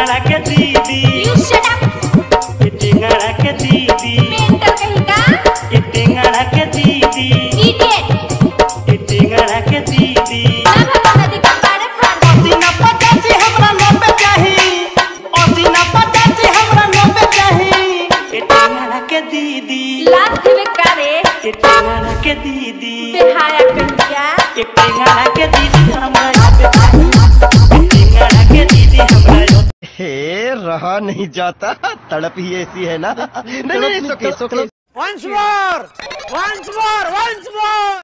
टेंगड़ा के दीदी You shut up. ये टेंगड़ा के दीदी Mental कहीं का? ये टेंगड़ा के दीदी Idiot. ये टेंगड़ा के दीदी ना भगवान नदी का पार फाड़ दे। सीना पचासी हमरा नब्बे चाही और सीना पचासी हमरा नब्बे चाही ये टेंगड़ा के दीदी लात देवे कारे। ये टेंगड़ा के दीदी बेहाया कहीं क्या? ये टेंगड़ा के दीदी हमरा नब्बे चाही ये टेंगड़ा के दीदी हमरा हे रहा नहीं जाता, तड़प ही ऐसी है ना। नहीं नहीं Once more! Once more! Once more!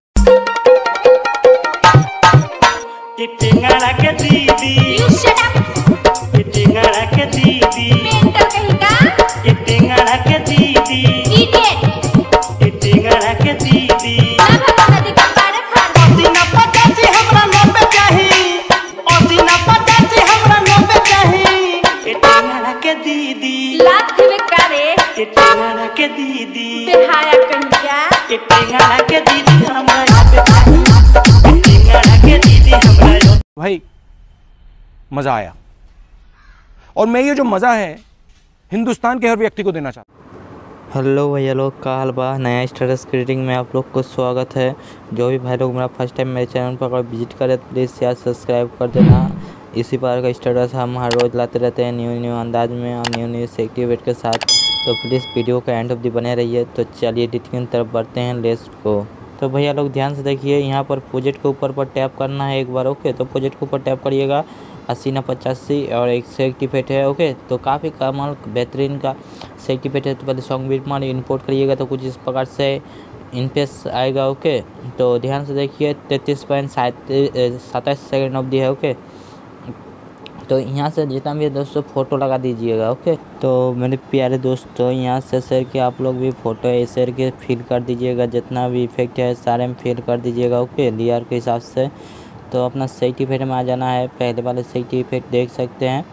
ये टेंगड़ा के दीदी You shut up. ये टेंगड़ा के दीदी Mental कहीं का? ये टेंगड़ा के दीदी Idiot. ये टेंगड़ा के दीदी ना भगवान नदी का पार फाड़ दे। सीना पचासी हमरा नब्बे चाही और सीना पचासी हमरा नब्बे चाही ये टेंगड़ा के दीदी लात देवे कारे। ये टेंगड़ा के दीदी बेहाया कहीं क्या? ये टेंगड़ा के दीदी हमरा नब्बे चाही ये टेंगड़ा के दीदी हमरा भाई मजा आया और मैं ये जो मजा है हिंदुस्तान के हर व्यक्ति को देना चाहता हूँ। हेलो भैया लोग, का हाल बा। नया स्टेटस ग्रीटिंग में आप लोग को स्वागत है। जो भी भाई लोग मेरा फर्स्ट टाइम मेरे चैनल पर अगर विजिट करें तो प्लीज़ यार सब्सक्राइब कर देना। इसी प्रकार का स्टेटस हम हर रोज़ लाते रहते हैं न्यू अंदाज में और न्यू एक्टिवेट के साथ। तो प्लीज़ वीडियो का एंड ऑफ दी बने रहिए। तो चलिए एडिटिंग की तरफ बढ़ते हैं, लेट्स गो। तो भैया लोग ध्यान से देखिए, यहाँ पर प्रोजेक्ट के ऊपर पर टैप करना है एक बार। ओके, तो प्रोजेक्ट के ऊपर टैप करिएगा 80 ना 85 और एक से एक्टिवेट है। ओके, तो काफ़ी कमाल बेहतरीन का से एक्टिवेट है। तो पहले सॉन्ग बीट मान इंपोर्ट करिएगा तो कुछ इस प्रकार से इनपेस आएगा। ओके, तो ध्यान से देखिए 33.27 सेकेंड ऑफ दी है। ओके, तो यहाँ से जितना भी दोस्तों फ़ोटो लगा दीजिएगा। ओके, तो मेरे प्यारे दोस्तों यहाँ से शेयर के आप लोग भी फ़ोटो शेयर के फिल कर दीजिएगा। जितना भी इफेक्ट है सारे में फिल कर दीजिएगा। ओके, लेयर के हिसाब से। तो अपना सेट इफेक्ट में आ जाना है। पहले वाले सेट इफेक्ट देख सकते हैं।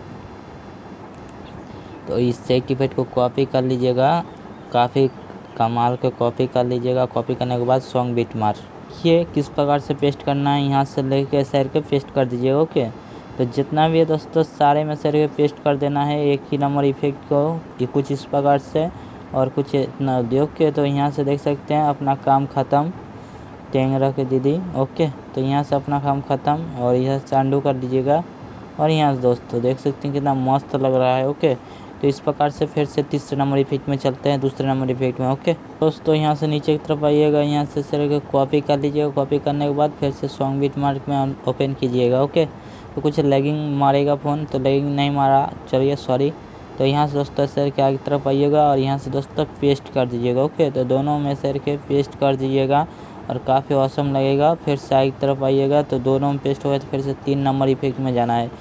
तो इस सेट इफेक्ट को कॉपी कर लीजिएगा, काफ़ी कमाल के कॉपी कर लीजिएगा। कॉपी करने के बाद सॉन्ग बीट मार ये किस प्रकार से पेस्ट करना है, यहाँ से लेके शेयर के पेस्ट कर दीजिएगा। ओके, तो जितना भी है दोस्तों सारे में शेयर के पेस्ट कर देना है एक ही नंबर इफेक्ट को, ये कुछ इस प्रकार से और कुछ इतना उद्योग के। तो यहाँ से देख सकते हैं अपना काम ख़त्म टेंगड़ा के दीदी। ओके, तो यहाँ से अपना काम ख़त्म और यहाँ से चांडू कर दीजिएगा। और यहाँ से दोस्तों देख सकते हैं कितना मस्त लग रहा है। ओके, तो इस प्रकार से फिर से तीसरे नंबर इफेक्ट में चलते हैं, दूसरे नंबर इफेक्ट में। ओके दोस्तों, यहाँ से नीचे की तरफ आइएगा, यहाँ से शेयर कॉपी कर लीजिएगा। कॉपी करने के बाद फिर से सॉन्ग बीट मार्क में ओपन कीजिएगा। ओके, तो कुछ लैगिंग मारेगा फ़ोन, तो लैगिंग नहीं मारा, चलिए सॉरी। तो यहाँ से दोस्तों शेयर के आगे तरफ आइएगा और यहाँ से दोस्तों पेस्ट कर दीजिएगा। ओके, तो दोनों में शेयर के पेस्ट कर दीजिएगा और काफ़ी औसम लगेगा। फिर से आगे तरफ आइएगा तो दोनों में पेस्ट हो गया। तो फिर से 3 नंबर इफेक्ट में जाना है।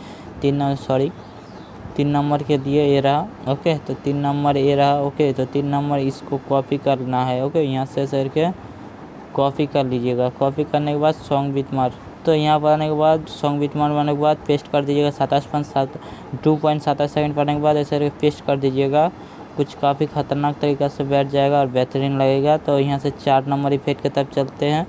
3 नंबर के लिए ये रहा। ओके, तो 3 नंबर ये रहा। ओके, तो 3 नंबर इसको कॉपी करना है। ओके, यहाँ से शेयर के कॉपी कर लीजिएगा। कॉपी करने के बाद सॉन्ग बीट मार, तो यहाँ पर आने के बाद सॉन्ग बीट मारने के बाद पेस्ट कर दीजिएगा। 2.27 सेकंड पढ़ने के बाद ऐसे पेस्ट कर दीजिएगा। कुछ काफ़ी ख़तरनाक तरीक़ा से बैठ जाएगा और बेहतरीन लगेगा। तो यहाँ से 4 नंबर इफेक्ट की तरफ चलते हैं।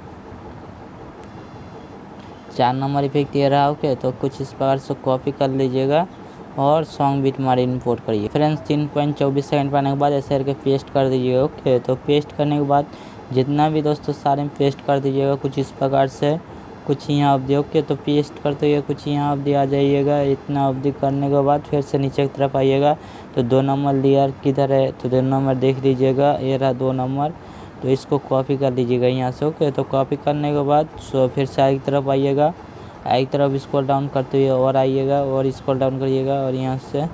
4 नंबर इफेक्ट ये रहा। ओके, तो कुछ इस प्रकार से कॉपी कर लीजिएगा और सॉन्ग बीट मार इंपोर्ट करिए। फ्रेंड्स 3.24 सेकंड पढ़ने के बाद ऐसे करके पेस्ट कर दीजिएगा। ओके, तो पेस्ट करने के बाद जितना भी दोस्तों सारे में पेस्ट कर दीजिएगा कुछ इस प्रकार से। कुछ यहाँ अवधि। ओके, तो पेस्ट करते हुए कुछ यहाँ अवधि आ जाइएगा। इतना अवधि करने के बाद फिर से नीचे की तरफ आइएगा। तो 2 नंबर लेयर किधर है, तो 2 नंबर देख लीजिएगा, ये रहा 2 नंबर। तो इसको कॉपी कर लीजिएगा यहाँ से। ओके, तो कॉपी करने के बाद फिर से आगे की तरफ आइएगा। आगे की तरफ स्क्रॉल डाउन करते हुए और आइएगा और स्क्रॉल डाउन करिएगा और यहाँ से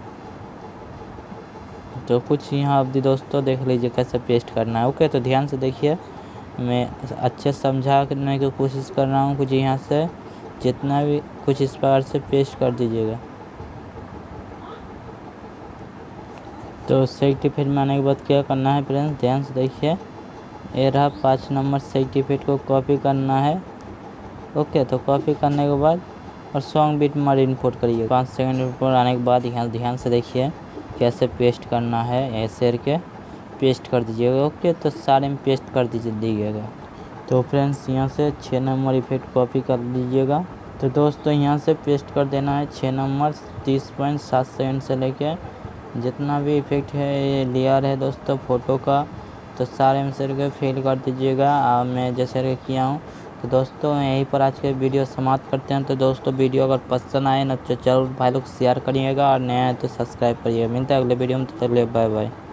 तो कुछ यहाँ अवधि दोस्तों देख लीजिए कैसे पेस्ट करना है। ओके, तो ध्यान से देखिए, मैं अच्छे समझाने की कोशिश कर रहा हूँ। कुछ यहाँ से जितना भी कुछ इस प्रकार से पेस्ट कर दीजिएगा। तो सर्टिफिकेट में आने के बाद क्या करना है फ्रेंड्स, ध्यान से देखिए, ये रहा 5 नंबर सर्टिफिकेट को कॉपी करना है। ओके, तो कॉपी करने के बाद और सॉन्ग बीट मार इंपोर्ट करिए। 5 सेकंड पर आने के बाद यहाँ ध्यान से देखिए कैसे पेस्ट करना है। ऐसे करके पेस्ट कर दीजिएगा। ओके, तो सारे में पेस्ट कर दीजिएगा। तो फ्रेंड्स यहाँ से 6 नंबर इफेक्ट कॉपी कर लीजिएगा। तो दोस्तों यहाँ से पेस्ट कर देना है 6 नंबर 30.7 सेकंड से लेके जितना भी इफेक्ट है ये लेयर है दोस्तों फ़ोटो का, तो सारे में से फिल कर दीजिएगा। मैं जैसे किया हूँ। तो दोस्तों यहीं पर आज के वीडियो समाप्त करते हैं। तो दोस्तों वीडियो अगर पसंद आए ना तो जरूर भाई लोग शेयर करिएगा और नया है तो सब्सक्राइब करिएगा। मिलता है अगले वीडियो में, तो तक के लिए बाय बाय।